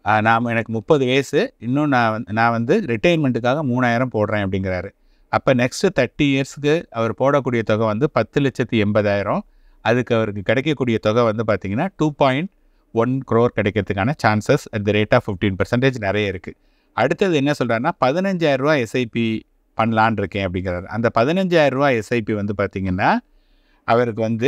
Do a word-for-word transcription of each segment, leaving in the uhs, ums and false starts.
நான் எனக்கு முப்பது வயசு, இன்னும் நான் வந்து நான் வந்து ரிட்டைர்மெண்ட்டுக்காக மூணாயிரம் போடுறேன் அப்படிங்கிறாரு. அப்போ நெக்ஸ்ட்டு தேர்ட்டி இயர்ஸ்க்கு அவர் போடக்கூடிய தொகை வந்து பத்து லட்சத்தி எண்பதாயிரம். அதுக்கு அவருக்கு கிடைக்கக்கூடிய தொகை வந்து பார்த்திங்கன்னா டூ பாயிண்ட் ஒன் க்ரோர் கிடைக்கிறதுக்கான chances at the rate of fifteen percentage நிறைய இருக்குது. அடுத்தது என்ன சொல்கிறாருன்னா பதினஞ்சாயிரரூவா எஸ்ஐபி பண்ணலான் இருக்கேன் அப்படிங்கிறாரு. அந்த பதினஞ்சாயிரரூவா எஸ்ஐபி வந்து பார்த்திங்கன்னா அவருக்கு வந்து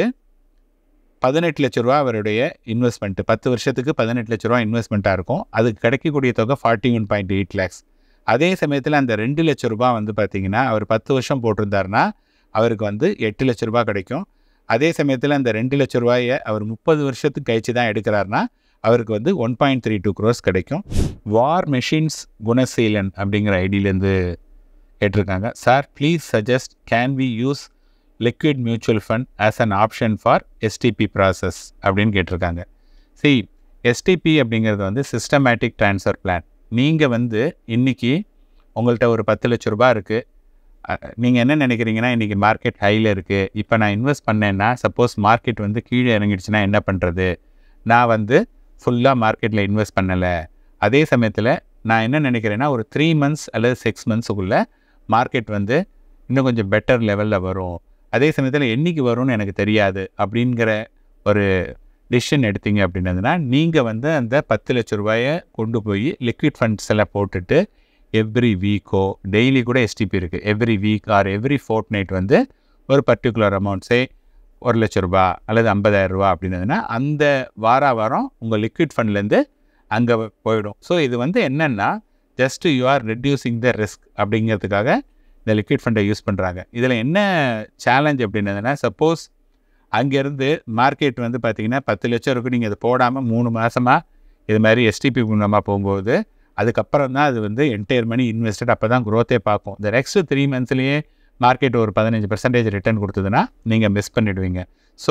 பதினெட்டு லட்ச ரூபா அவருடைய இன்வெஸ்ட்மெண்ட்டு, பத்து வருஷத்துக்கு பதினெட்டு லட்ச ரூபா இன்வெஸ்ட்மெண்ட்டாக இருக்கும். அதுக்கு கிடைக்கக்கூடிய தொகை forty one point eight lakhs. அதே சமயத்தில் அந்த ரெண்டு லட்ச ரூபா வந்து பார்த்திங்கன்னா அவர் பத்து வருஷம் போட்டிருந்தாருன்னா அவருக்கு வந்து எட்டு லட்ச ரூபா கிடைக்கும். அதே சமயத்தில் அந்த ரெண்டு லட்ச ரூபாயை அவர் முப்பது வருஷத்துக்கு கழிச்சு தான் எடுக்கிறாருன்னா அவருக்கு வந்து one point three two crores கிடைக்கும். வார் மெஷின்ஸ் குணசீலன் அப்படிங்கிற ஐடியிலேருந்து கேட்டிருக்காங்க. Sir please suggest can we use liquid mutual fund as an option for STP process அப்படின்னு கேட்டிருக்காங்க. சி எஸ்டிபி அப்படிங்கிறது வந்து சிஸ்டமேட்டிக் ட்ரான்ஸ்ஃபர் பிளான். நீங்கள் வந்து இன்றைக்கி உங்கள்கிட்ட ஒரு பத்து லட்ச ரூபா இருக்குது. நீங்கள் என்ன நினைக்கிறீங்கன்னா இன்றைக்கி மார்க்கெட் ஹையில் இருக்குது, இப்போ நான் இன்வெஸ்ட் பண்ணேன்னா சப்போஸ் மார்க்கெட் வந்து கீழே இறங்கிடுச்சுன்னா என்ன பண்ணுறது, நான் வந்து ஃபுல்லாக மார்க்கெட்டில் இன்வெஸ்ட் பண்ணலை. அதே சமயத்தில் நான் என்ன நினைக்கிறேன்னா ஒரு த்ரீ மந்த்ஸ் அல்லது சிக்ஸ் மந்த்ஸுக்குள்ளே மார்க்கெட் வந்து இன்னும் கொஞ்சம் பெட்டர் லெவலில் வரும், அதே சமயத்தில் என்றைக்கு வரும்னு எனக்கு தெரியாது அப்படிங்கிற ஒரு டிசிஷன் எடுத்தீங்க அப்படின்னதுன்னா நீங்கள் வந்து அந்த பத்து லட்ச ரூபாயை கொண்டு போய் லிக்விட் ஃபண்ட்ஸ் எல்லாம் போட்டுட்டு எவ்ரி வீக்கோ டெய்லி கூட எஸ்டிபி இருக்குது, every week or every fortnight வந்து ஒரு பர்டிகுலர் அமௌண்ட்ஸே ஒரு லட்ச ரூபா அல்லது ஐம்பதாயிரம் ரூபா அப்படின்னதுன்னா அந்த வார வாரம் உங்கள் லிக்விட் ஃபண்ட்லேருந்து அங்கே போயிடும். ஸோ இது வந்து என்னென்னா just you are reducing the risk அப்படிங்கிறதுக்காக இந்த லிக்விட் ஃபண்டை யூஸ் பண்ணுறாங்க. இதில் என்ன சேலஞ்ச் அப்படின்னதுன்னா சப்போஸ் அங்கேருந்து மார்க்கெட் வந்து பார்த்திங்கன்னா பத்து லட்சம் இருக்கும், நீங்கள் அது போடாமல் மூணு மாதமாக இது மாதிரி எஸ்டிபி மூலமாக போகும்போது அதுக்கப்புறம் தான் அது வந்து என்டையர் மணி இன்வெஸ்டட், அப்போ தான் க்ரோத்தே பார்க்கும். இந்த நெக்ஸ்ட்டு த்ரீ மந்த்ஸ்லேயே மார்க்கெட் ஒரு பதினஞ்சு பர்சன்டேஜ் ரிட்டர்ன் கொடுத்ததுன்னா நீங்கள் மிஸ் பண்ணிவிடுவீங்க. ஸோ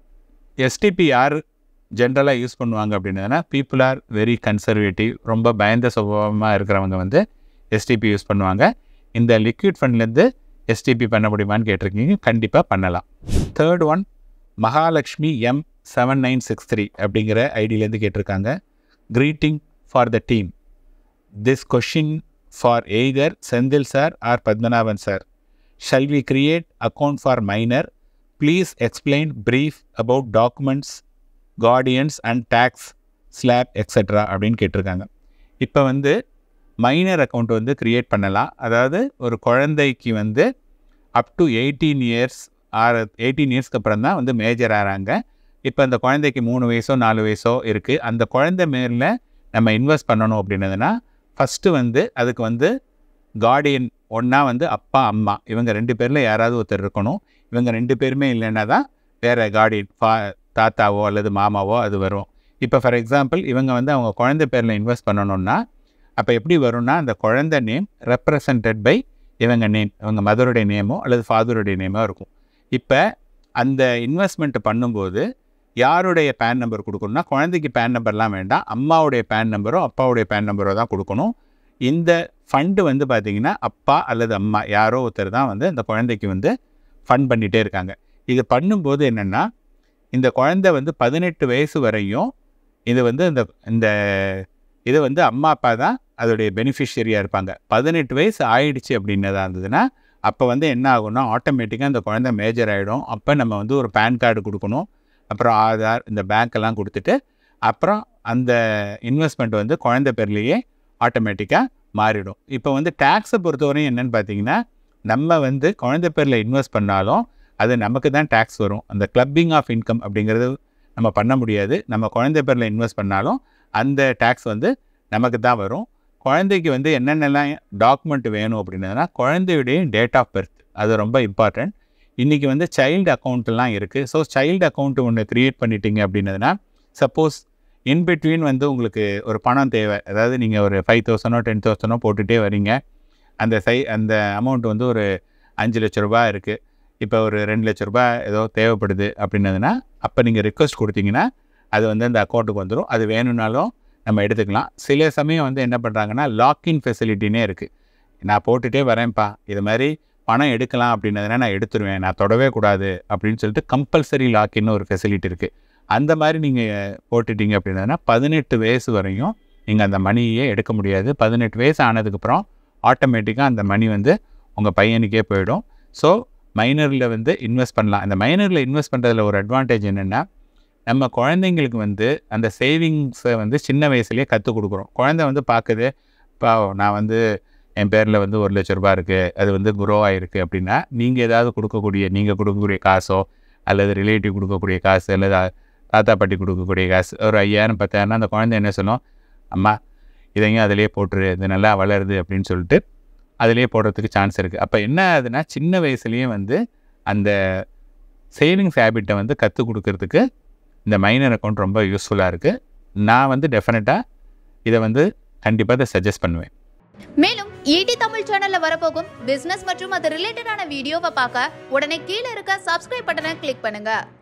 எஸ்டிபி யார் ஜென்ரலாக யூஸ் பண்ணுவாங்க அப்படின்னதுன்னா பீப்புள் ஆர் வெரி கன்சர்வேட்டிவ், ரொம்ப பயந்த சுபாவமாக இருக்கிறவங்க வந்து எஸ்டிபி யூஸ் பண்ணுவாங்க. இந்த லிக்விட் ஃபண்ட்லேருந்து எஸ்டிபி பண்ண முடியுமான்னு கேட்டிருக்கீங்க, கண்டிப்பாக பண்ணலாம். Third one Mahalakshmi M seven nine six three அப்படிங்கிற ஐடியிலேருந்து கேட்டிருக்காங்க. Greeting for the team. This question for either Senthil sir or Padmanabhan sir. Shall we create account for minor? Please explain brief about documents, guardians and tax slab etcetera அப்படின்னு கேட்டிருக்காங்க. இப்போ வந்து minor account வந்து create பண்ணலாம். அதாவது ஒரு குழந்தைக்கு வந்து அப் டு எயிட்டீன் இயர்ஸ் ஆறு எயிட்டீன் இயர்ஸ்க்கு அப்புறம் தான் வந்து மேஜர் ஆகிறாங்க. இப்போ அந்த குழந்தைக்கு மூணு வயசோ நாலு வயசோ இருக்குது. அந்த குழந்தை மேலே நம்ம இன்வெஸ்ட் பண்ணணும் அப்படின்னதுன்னா ஃபஸ்ட்டு வந்து அதுக்கு வந்து கார்டியன் ஒன்றா வந்து அப்பா அம்மா இவங்க ரெண்டு பேரில் யாராவது ஒருத்தர் இருக்கணும். இவங்க ரெண்டு பேருமே இல்லைன்னா தான் வேறு கார்டியன் ஃபா தாத்தாவோ அல்லது மாமாவோ அது வரும். இப்போ ஃபார் எக்ஸாம்பிள் இவங்க வந்து அவங்க குழந்தை பேரில் இன்வெஸ்ட் பண்ணணுன்னா அப்போ எப்படி வரும்னா அந்த குழந்தை நேம் ரெப்ரசன்டட் பை இவங்க நேம், இவங்க மதருடைய நேமோ அல்லது ஃபாதருடைய நேமோ இருக்கும். இப்போ அந்த இன்வெஸ்ட்மெண்ட் பண்ணும்போது யாருடைய பேன் நம்பர் கொடுக்கணும்னா குழந்தைக்கு பேன் நம்பர்லாம் வேண்டாம், அம்மாவுடைய பேன் நம்பரோ அப்பாவுடைய பேன் நம்பரோ தான் கொடுக்கணும். இந்த ஃபண்டு வந்து பார்த்திங்கன்னா அப்பா அல்லது அம்மா யாரோ ஒருத்தர் தான் வந்து அந்த குழந்தைக்கு வந்து ஃபண்ட் பண்ணிகிட்டே இருக்காங்க. இது பண்ணும்போது என்னென்னா இந்த குழந்தை வந்து பதினெட்டு வயசு வரையும் இது வந்து இந்த இந்த இது வந்து அம்மா அப்பா தான் அதோடைய பெனிஃபிஷரியாக இருப்பாங்க. பதினெட்டு வயசு ஆயிடுச்சு அப்படின்னதாக இருந்ததுன்னா அப்போ வந்து என்ன ஆகும்னா ஆட்டோமேட்டிக்காக அந்த குழந்தை மேஜர் ஆகிடும். அப்போ நம்ம வந்து ஒரு பேன் கார்டு கொடுக்கணும், அப்புறம் ஆதார் இந்த பேங்க்கெல்லாம் கொடுத்துட்டு அப்புறம் அந்த இன்வெஸ்ட்மெண்ட் வந்து குழந்தை பேர்லேயே ஆட்டோமேட்டிக்காக மாறிடும். இப்போ வந்து டேக்ஸை பொறுத்தவரையும் என்னென்னு பார்த்தீங்கன்னா நம்ம வந்து குழந்தை பேரில் இன்வெஸ்ட் பண்ணாலும் அது நமக்கு தான் டேக்ஸ் வரும். அந்த கிளப்பிங் ஆஃப் இன்கம் அப்படிங்கிறது நம்ம பண்ண முடியாது. நம்ம குழந்தை பேரில் இன்வெஸ்ட் பண்ணாலும் அந்த டேக்ஸ் வந்து நமக்கு தான் வரும். குழந்தைக்கு வந்து என்னென்னலாம் டாக்குமெண்ட் வேணும் அப்படின்னதுனா குழந்தையுடைய டேட் ஆஃப் பர்த், அது ரொம்ப இம்பார்ட்டண்ட். இன்றைக்கி வந்து சைல்டு அக்கௌண்ட்டெல்லாம் இருக்குது. ஸோ சைல்டு அக்கௌண்ட்டு ஒன்று க்ரியேட் பண்ணிட்டீங்க அப்படின்னதுனா சப்போஸ் இன்பிட்வீன் வந்து உங்களுக்கு ஒரு பணம் தேவை, அதாவது நீங்கள் ஒரு ஃபைவ் தௌசண்டோ டென் தௌசண்டோ போட்டுகிட்டே வரீங்க, அந்த சை அந்த அமௌண்ட் வந்து ஒரு அஞ்சு லட்ச ரூபா இருக்குது, இப்போ ஒரு ரெண்டு லட்ச ரூபா ஏதோ தேவைப்படுது அப்படின்னதுனா அப்போ நீங்கள் ரிக்வெஸ்ட் கொடுத்தீங்கன்னா அது வந்து அந்த அக்கௌண்ட்டுக்கு வந்துடும். அது வேணும்னாலும் நம்ம எடுத்துக்கலாம். சில சமயம் வந்து என்ன பண்ணுறாங்கன்னா லாக்இன் ஃபெசிலிட்டினே இருக்குது. நான் போட்டுகிட்டே வரேன்ப்பா, இது மாதிரி பணம் எடுக்கலாம் அப்படின்னதுனா நான் எடுத்துருவேன், நான் தொடவே கூடாது அப்படின்னு சொல்லிட்டு கம்பல்சரி லாக்இன்னு ஒரு ஃபெசிலிட்டி இருக்குது. அந்த மாதிரி நீங்கள் போட்டுட்டீங்க அப்படின்னதுனா பதினெட்டு வயசு வரையும் நீங்கள் அந்த மணியே எடுக்க முடியாது. பதினெட்டு வயசு ஆனதுக்கப்புறம் ஆட்டோமேட்டிக்காக அந்த மணி வந்து உங்கள் பையனுக்கே போயிடும். ஸோ மைனரில் வந்து இன்வெஸ்ட் பண்ணலாம். அந்த மைனரில் இன்வெஸ்ட் பண்ணுறதுல ஒரு அட்வான்டேஜ் என்னென்னா, நம்ம குழந்தைங்களுக்கு வந்து அந்த சேவிங்ஸை வந்து சின்ன வயசுலேயே கற்றுக் கொடுக்குறோம். குழந்தை வந்து பார்க்குது, இப்போ நான் வந்து என் பேரில் வந்து ஒரு லட்ச ரூபா இருக்குது, அது வந்து குரோ ஆகிருக்கு அப்படின்னா, நீங்கள் ஏதாவது கொடுக்கக்கூடிய நீங்கள் கொடுக்கக்கூடிய காசோ அல்லது ரிலேட்டிவ் கொடுக்கக்கூடிய காசு அல்லது தாத்தா பாட்டி கொடுக்கக்கூடிய காசு ஒரு ஐயாயிரம் பத்தாயிரம்னா அந்த குழந்தை என்ன சொல்லும், அம்மா இதையும் அதிலே போட்டுரு, இது நல்லா வளருது அப்படின்னு சொல்லிட்டு அதிலே போடுறதுக்கு சான்ஸ் இருக்குது. அப்போ என்ன ஆகுதுன்னா, சின்ன வயசுலேயே வந்து அந்த சேவிங்ஸ் ஹேபிட்டை வந்து கற்றுக் கொடுக்கறதுக்கு இந்த மைனர் அக்கௌண்ட் ரொம்ப யூஸ்ஃபுல்லாக இருக்குது. நான் வந்து டெஃபினட்டாக இதை வந்து கண்டிப்பாக இதை சஜஸ்ட் பண்ணுவேன். மேலும் ஈடி தமிழ் சேனல்ல வரப்போகும் பிசினஸ் மற்றும் அது ரிலேட்டடான வீடியோவை பார்க்க உடனே கீழே இருக்க சப்ஸ்கிரைப் பட்டனை கிளிக் பண்ணுங்க.